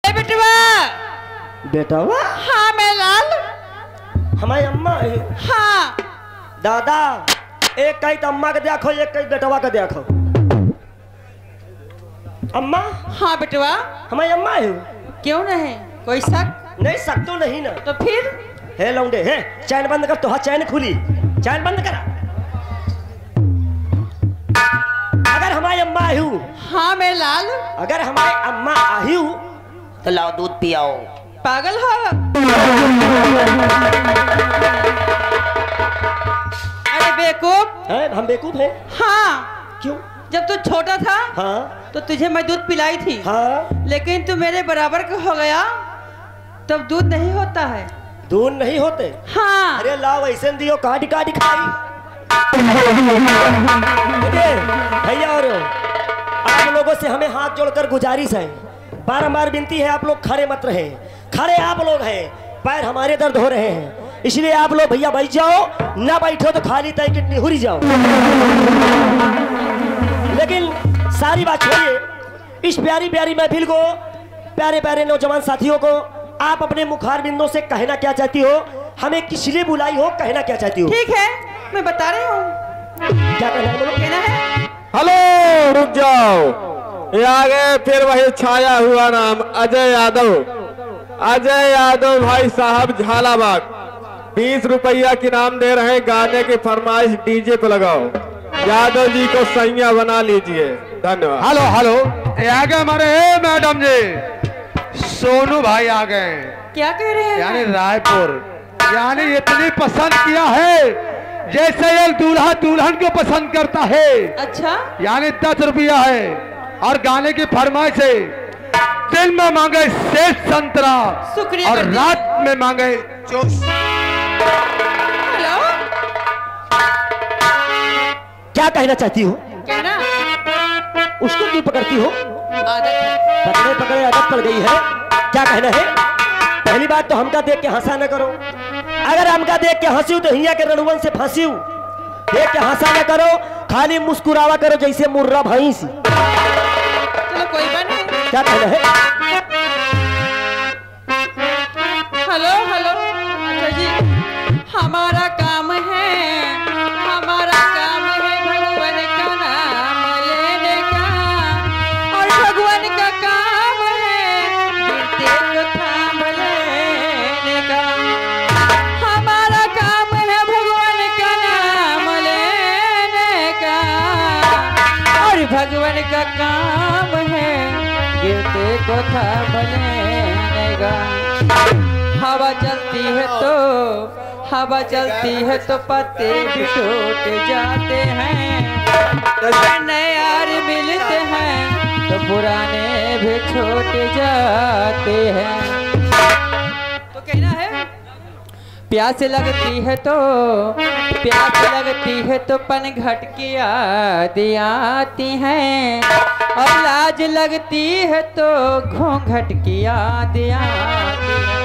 बेटवा बेटवा हाँ मैं लाल हमारी अम्मा है। हाँ दादा एक कई तो अम्मा के देखो एक कई बेटवा के देखो। अम्मा हाँ बेटवा हमारी अम्मा है। क्यों नहीं कोई शक नहीं शक तो नहीं ना। तो फिर हे लौंडे है चैन बंद कर तो हाँ चैन खुली चैन बंद करा। अगर हमारी अम्मा आई हूँ हाँ मैं लाल अगर हमारी अम्मा आई हूँ तो लाओ दूध पियाओ। पागल हो अरे बेवकूफ है हम बेवकूफ हैं। हाँ क्यों? जब तू छोटा था हाँ तो तुझे मैं दूध पिलाई थी हाँ लेकिन तू मेरे बराबर का हो गया तब दूध नहीं होता है। दूध नहीं होते। हाँ अरे लाओ ऐसे दियो काटी काटी खाई। भैया और आप लोगों से हमें हाथ जोड़कर गुजारिश है बारंबार विनती है आप लोग खड़े मत रहे। खड़े आप लोग हैं पैर हमारे दर्द हो रहे हैं इसलिए आप लोग भैया बैठ जाओ ना बैठो तो खाली तय कितनी हुरी जाओ। लेकिन सारी बात छोड़िए इस प्यारी प्यारी महफिल को प्यारे प्यारे नौजवान साथियों को आप अपने मुखार बिंदों से कहना क्या चाहती हो हमें किस लिए बुलाई हो कहना क्या चाहती हो। ठीक है मैं बता रही हूँ क्या कहना है बोलो। कहना है हेलो रुक जाओ ये आगे फिर वही छाया हुआ नाम अजय यादव। अजय यादव भाई साहब झालाबाग 20 रुपया की नाम दे रहे हैं गाने की फरमाइश डीजे पे लगाओ। यादव जी को सैया बना लीजिए धन्यवाद। हेलो हेलो ये आ गए हमारे मैडम जी सोनू भाई आ गए क्या कह रहे हैं यानी रायपुर यानी इतनी पसंद किया है जैसे ये दूल्हा दुल्हन को पसंद करता है। अच्छा यानी 10 रुपया है और गाने की फरमाइश है दिन में मांगे सेठ संतरा शुक्रिया और कर दिया। रात में मांगे चूस। हेलो क्या कहना चाहती हो कहना उसको क्यों पकड़ती हो। आदत है पकड़े पकड़े आदत पड़ गई है। क्या कहना है पहली बात तो हमका देख के हंसा न करो। अगर हमका देख के हंसी तो हिया के रणवन से फंसी देख के हंसा न करो खाली मुस्कुरावा करो जैसे मुर्रा भैंस। चलो कोई बात नहीं। क्या कहना है। हेलो हेलो अच्छा जी हमारा काम है भगवान का नाम लेने का और भगवान का काम है गिरते को थाम लेने का। हमारा काम है भगवान का नाम लेने का और भगवान का काम है गिरते को थाम लेने का। हवा चलती है तो पत्ते भी टूट जाते हैं नए यार मिलते हैं तो पुराने भी छूट जाते हैं। तो कहना है प्यास लगती है तो पन घट की याद आती हैं और लाज लगती है तो घूंघट की याद आती है।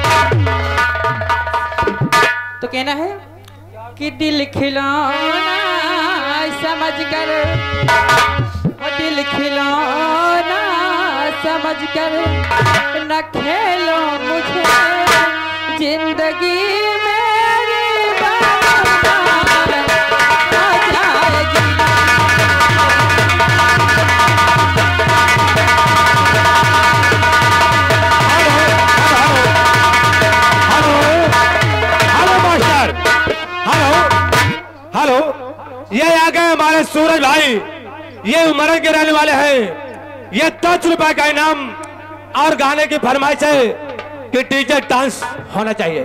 तो कहना है कि दिल खिलौना समझ कर दिल खिलौना समझ कर न खेलो मुझे जिंदगी मेरी बर्बाद हो जाएगी। हेलो ये आ गए हमारे सूरज भाई ये उमरन के रहने वाले हैं। ये 10 रुपए का इनाम और गाने की फरमाइश है कि डीजे डांस होना चाहिए।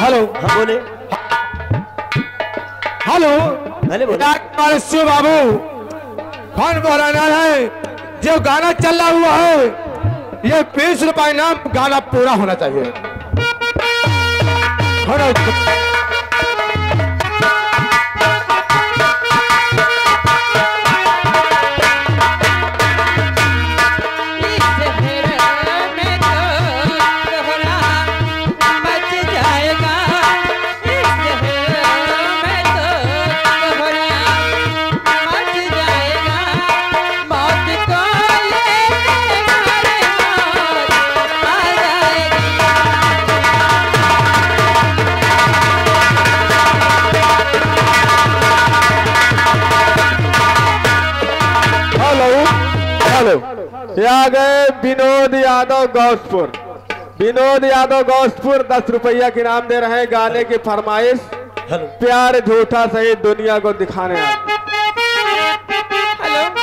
हेलो हाँ बोले। हेलो पहले बोले। हमारे शिव बाबू कौन बोलाना है? जो गाना चल रहा हुआ है ये 20 रुपए नाम गाना पूरा होना चाहिए। ये आ गए विनोद यादव गौसपुर। विनोद यादव गौसपुर 10 रुपया की इनाम दे रहे हैं गाने की फरमाइश प्यार झूठा सही दुनिया को दिखाने आए। हेलो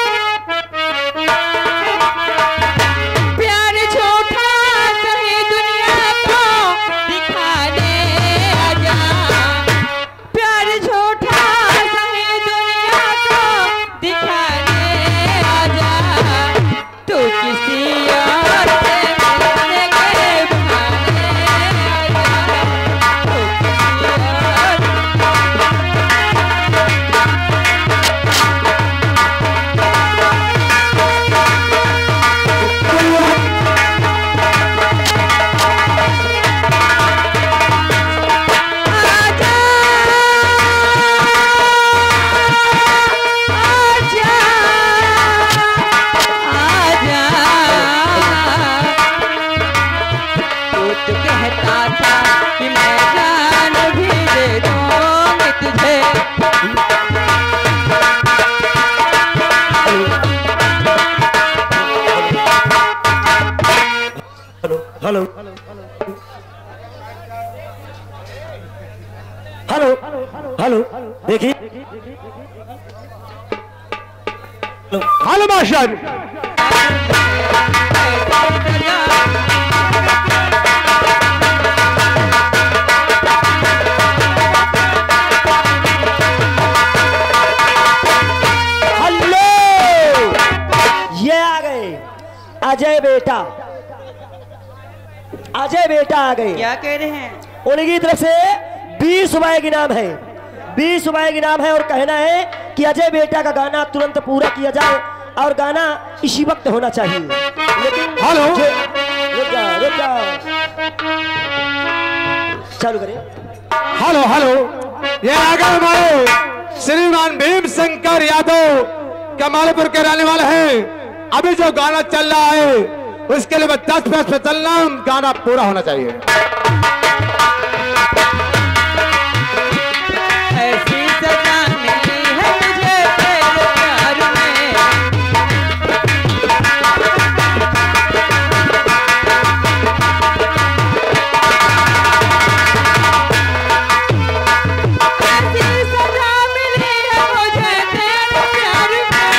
प्यार झूठा सही दुनिया को दिखाने आजा, प्यार झूठा सही दुनिया को दिखाने आजा, तू किसी और से मिलने के बहाने आजा, तू हेलो हेलो हेलो देखिए हेलो मास्टर हेलो ये आ गए अजय बेटा, अजय बेटा आ गए। क्या कह रहे हैं? उनकी तरफ से 20 रुपए की नाम है, 20 रुपए की नाम है और कहना है कि अजय बेटा का गाना तुरंत पूरा किया जाए और गाना इसी वक्त होना चाहिए। लेकिन हेलो रुक जा चालू करें। हेलो हेलो ये आ गए हमारे श्रीमान भीम शंकर यादव कमालपुर के रहने वाले हैं। अभी जो गाना चल रहा है उसके लिए 10 पैसे पे चलना, गाना पूरा होना चाहिए। ऐसी सजा मिली है मुझे तेरे प्यार में, ऐसी सजा मिली है मुझे तेरे प्यार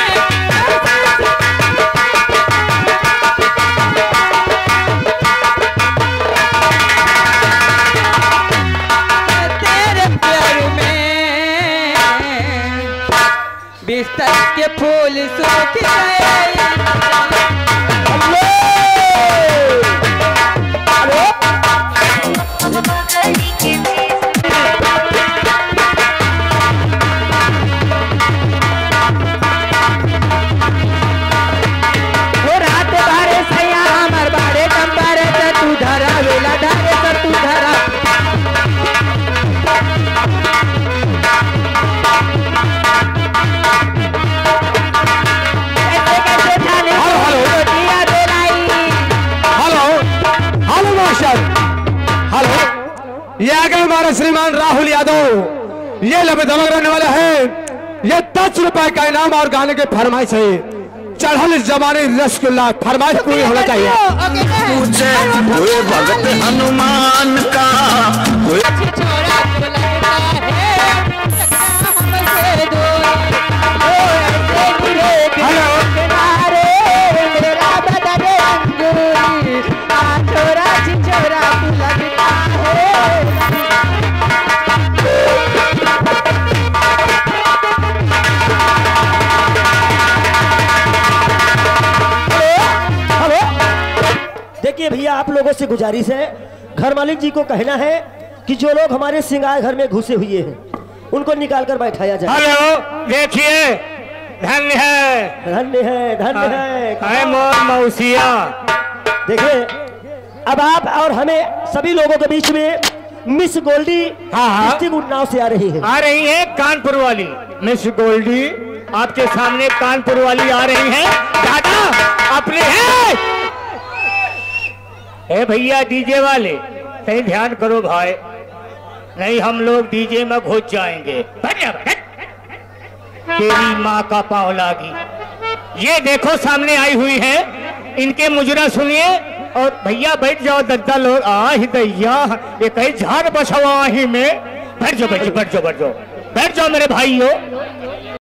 बिस्तर के फूल सूख गए। वो रात बारे सैया हमर बारे कंबारे से तू धरा वेला धारे से तू धरा ये आगे हमारा श्रीमान राहुल यादव ये लबे दबंग रहने वाला है। ये 10 रुपए का इनाम और गाने के फरमाइश है। चढ़ल जमाने रसगुल्ला फरमाइश पूरी होना चाहिए। पूछे हुए भगत हनुमान का छोरा देखिए भैया, आप लोगों से गुजारिश है, घर मालिक जी को कहना है कि जो लोग हमारे श्रृंगार घर में घुसे हुए हैं उनको निकाल कर बैठाया जाए। हेलो, देखिए, धन्य है, धन्य है, धन्य है मौसिया। देखिए, अब आप और हमें सभी लोगों के बीच में मिस गोल्डी डिस्ट्रिक्ट उन्नाव से आ रही है कानपुर वाली मिस गोल्डी आपके सामने कानपुर वाली आ रही है। दादा अपने हैं। ए भैया डीजे वाले, कहीं ध्यान करो भाई, नहीं हम लोग डीजे में घुस जाएंगे। तेरी माँ का पाँव लागी। ये देखो सामने आई हुई है, इनके मुजरा सुनिए। और भैया बैठ जाओ, दद्दा लोग ही दैया, ये कहीं झाड़ बछवा ही में। बैठ जाओ, बैठ जाओ, बैठ जाओ, बैठ जाओ मेरे भाइयों।